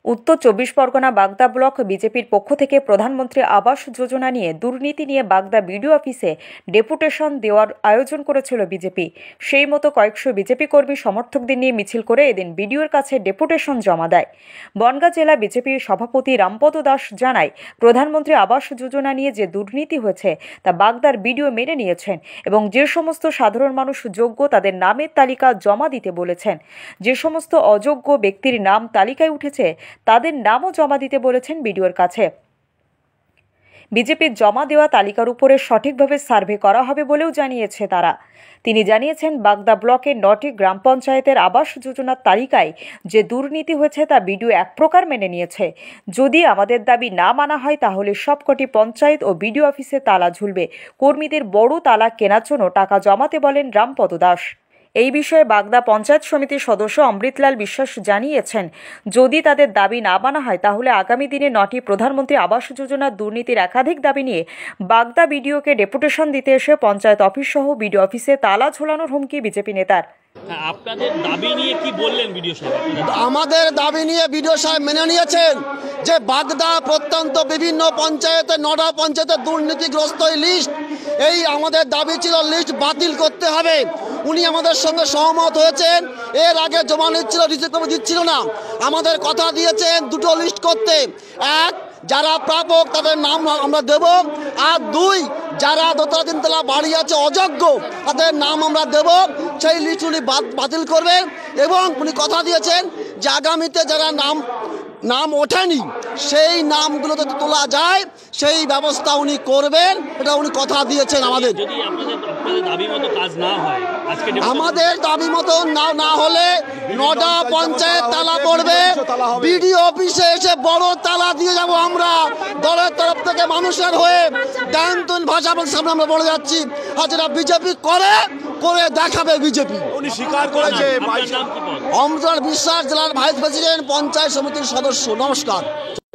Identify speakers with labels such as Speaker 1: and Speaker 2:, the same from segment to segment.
Speaker 1: উত্তর ২৪ পরগনা বাগদা ব্লক বিজেপির পক্ষ থেকে প্রধানমন্ত্রী আবাস যোজনা নিয়ে দুর্নীতি নিয়ে বাগদা বিডিও অফিসে ডেপুটেশন দেওয়ার আয়োজন করেছিল বিজেপি। সেই মতো কয়েকশো বিজেপি কর্মী সমর্থকদের নিয়ে মিছিল করে এদিন বিডিওর কাছে ডেপুটেশন জমা দেয়। বনগাঁ জেলা বিজেপির সভাপতি রামপদ দাস জানায়, প্রধানমন্ত্রী আবাস যোজনা নিয়ে যে দুর্নীতি হয়েছে তা বাগদার বিডিও মেনে নিয়েছেন এবং যে সমস্ত সাধারণ মানুষ যোগ্য তাদের নামের তালিকা জমা দিতে বলেছেন। যে সমস্ত অযোগ্য ব্যক্তির নাম তালিকায় উঠেছে তাদের নামও জমা দিতে বলেছেন বিডিওর কাছে। বিজেপির জমা দেওয়া তালিকার উপরে সঠিকভাবে সার্ভে করা হবে বলেও জানিয়েছে তারা। তিনি জানিয়েছেন, বাগদা ব্লকের 9টি গ্রাম পঞ্চায়েতের আবাস যোজনার তালিকায় যে দুর্নীতি হয়েছে তা বিডিও এক প্রকার মেনে নিয়েছে। যদি আমাদের দাবি না মানা হয় তাহলে সবকটি পঞ্চায়েত ও বিডিও অফিসে তালা ঝুলবে। কর্মীদের বড় তালা কেনার জন্য টাকা জমাতে বলেন রামপদ দাস। এই বিষয়ে বাগদা পঞ্চায়েত সমিতির সদস্য অমৃতলাল বিশ্বাস জানিয়েছেন, যদি তাদের দাবি না মানা হয় তাহলে আগামী দিনে 9টি প্রধানমন্ত্রী আবাস যোজনার দুর্নীতির একাধিক দাবি নিয়ে বাগদা বিডিওকে ডেপুটেশন দিতে এসে পঞ্চায়েত অফিস সহ বিডিও অফিসে তালা ঝোলানোর হুমকি বিজেপি নেতার।
Speaker 2: আপনাদের দাবি নিয়ে কি বললেন বিডিও সাহেব?
Speaker 3: আমাদের দাবি নিয়ে বিডিও সাহেব মেনে নিয়েছেন যে বাগদা প্রত্যন্ত বিভিন্ন পঞ্চায়েতে 9টা পঞ্চায়েতের দুর্নীতিগ্রস্ত লিস্ট, এই আমাদের দাবি ছিল লিস্ট বাতিল করতে হবে। উনি আমাদের সঙ্গে সহমত হয়েছেন। এর আগে জমা নিচ্ছিল, রিসিভ কপি দিচ্ছিল না। আমাদের কথা দিয়েছেন দুটো লিস্ট করতে, এক যারা প্রাপক তাদের নাম আমরা দেব, আর 2 যারা দোতলা তিনতলা বাড়ি আছে অযোগ্য তাদের নাম আমরা দেব। সেই লিস্ট উনি বাতিল করবেন এবং উনি কথা দিয়েছেন যে আগামীতে যারা নাম ওঠেনি সেই নামগুলো যদি তোলা যায় সেই ব্যবস্থা উনি করবেন, এটা উনি কথা দিয়েছেন আমাদের।
Speaker 2: যদি আপনাদের দাবি মতো কাজ না হয়,
Speaker 3: আমাদের দাবি মতো না হলে 9টা পঞ্চায়েত তালা পড়বে। বিডিও অফিসে এসে বড় তালা দিয়ে যাব আমরা দলের তরফ থেকে, মানুষের হয়ে দায়ন্তন ভাষা সামনে আমরা বলে যাচ্ছি। আর যেটা বিজেপি করে দেখাবে বিজেপি।
Speaker 4: উনি স্বীকার করেছে।
Speaker 3: অমৃতলাল বিশ্বাস, জেলার ভাইস প্রেসিডেন্ট, পঞ্চায়েত সমিতির সদস্য। নমস্কার।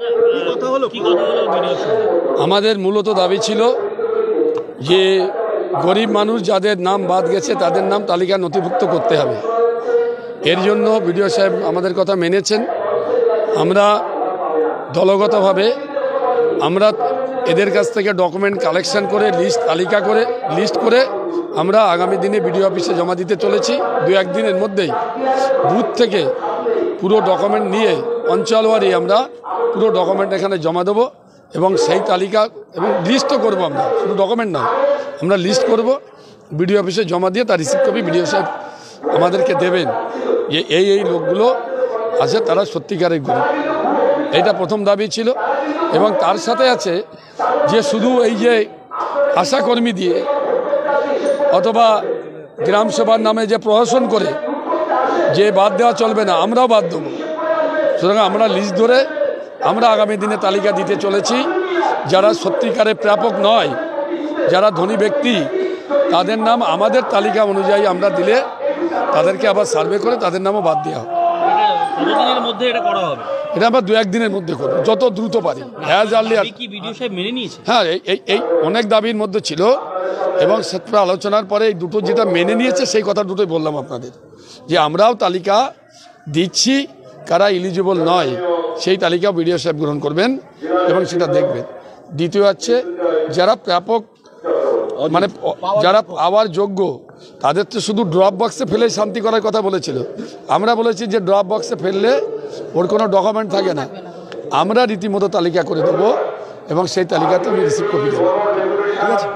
Speaker 5: আমাদের মূলত দাবি ছিল যে গরিব মানুষ যাদের নাম বাদ গেছে তাদের নাম তালিকা নথিভুক্ত করতে হবে। এর জন্য বিডিও সাহেব আমাদের কথা মেনেছেন। আমরা দলগতভাবে আমরা এদের কাছ থেকে ডকুমেন্ট কালেকশন করে লিস্ট করে আমরা আগামী দিনে বিডিও অফিসে জমা দিতে চলেছি। 2-1 দিনের মধ্যেই বুথ থেকে পুরো ডকুমেন্ট নিয়ে অঞ্চলওয়ারি আমরা পুরো ডকুমেন্ট এখানে জমা দেবো এবং সেই তালিকা এবং লিস্টও করবো। আমরা শুধু ডকুমেন্ট নয়, আমরা লিস্ট করব, বিডিও অফিসে জমা দিয়ে তার রিসিভ কপি বিডিও সাহেব আমাদেরকে দেবেন যে এই লোকগুলো আছে তারা সত্যিকারের গরিব। এইটা প্রথম দাবি ছিল। এবং তার সাথে আছে যে শুধু এই যে আশাকর্মী দিয়ে অথবা গ্রাম সভার নামে যে প্রহসন করে যে বাদ দেওয়া চলবে না, আমরাও বাদ দেবো। সুতরাং আমরা লিস্ট ধরে আমরা আগামী দিনে তালিকা দিতে চলেছি। যারা সত্যিকারের প্রাপক নয়, যারা ধনী ব্যক্তি, তাদের নাম আমাদের তালিকা অনুযায়ী আমরা দিলে তাদেরকে আবার সার্ভে করে তাদের নামও বাদ দেওয়া হবে।
Speaker 2: কতদিনের মধ্যে এটা করা হবে?
Speaker 5: এটা আমরা 2-1 দিনের মধ্যে করবো, যত দ্রুত পারি। হ্যাঁ, এই অনেক দাবির মধ্যে ছিল এবং সেটা আলোচনার পরে এই দুটো যেটা মেনে নিয়েছে সেই কথা দুটোই বললাম আপনাদের, যে আমরাও তালিকা দিচ্ছি, কারা এলিজিবল নয় সেই তালিকা বিডিও সাহেব গ্রহণ করবেন এবং সেটা দেখবেন। দ্বিতীয় হচ্ছে যারা প্রাপক মানে যারা পাওয়ার যোগ্য তাদের তো শুধু ড্রপ বক্সে ফেলে শান্তি করার কথা বলেছিল। আমরা বলেছি যে ড্রপ বক্সে ফেললে ওর কোনো ডকুমেন্ট থাকে না, আমরা রীতিমতো তালিকা করে দেবো এবং সেই তালিকাতে উনি রিসিভ কপি দেবো। ঠিক আছে?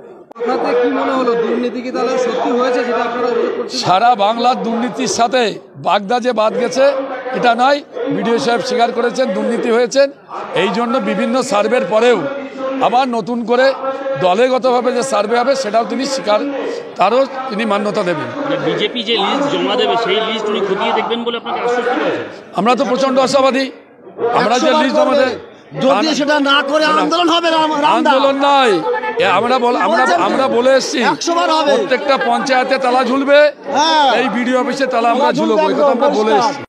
Speaker 5: সারা বাংলার দুর্নীতির সাথে বাগদা যে বাদ গেছে এটা নয়, বিডিও সাহেব স্বীকার করেছেন দুর্নীতি হয়েছেন। এই জন্য বিভিন্ন সার্ভের পরেও আবার নতুন করে দলগতভাবে যে সার্ভে হবে সেটাও তিনি তারও তিনি মান্যতা দেবেন।
Speaker 2: বিজেপি যে লিস্ট জমা দেবে সেই লিস্ট উনি খতিয়ে দেখবেন বলে আপনাকে আশ্বস্ত করেছেন?
Speaker 5: আমরা তো প্রচন্ড আশাবাদী। আমরা যে লিস্ট জমা দেব,
Speaker 3: যদি সেটা না করে আন্দোলন হবে।
Speaker 5: আন্দোলন নয়, আমরা বলে এসেছি প্রত্যেকটা পঞ্চায়েতে তালা ঝুলবে, এই বিডিও অফিসে তালা আমরা ঝুলবো, এই কথা আমরা বলে এসেছি।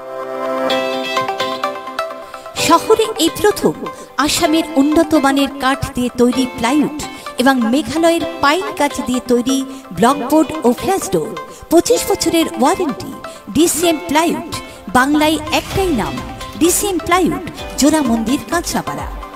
Speaker 6: শহরে এই প্রথম আসামের উন্নত মানের কাঠ দিয়ে তৈরি প্লাইউড এবং মেঘালয়ের পাইন কাঠ দিয়ে তৈরি ব্লকবোর্ড ও ফ্ল্যাশ ডোর, 25 বছরের ওয়ারেন্টি। ডিসিএম প্লাইউড, বাংলায় একটাই নাম, ডিসিএম প্লাইউড, জোড়া মন্দির, কাঁচরাপাড়া।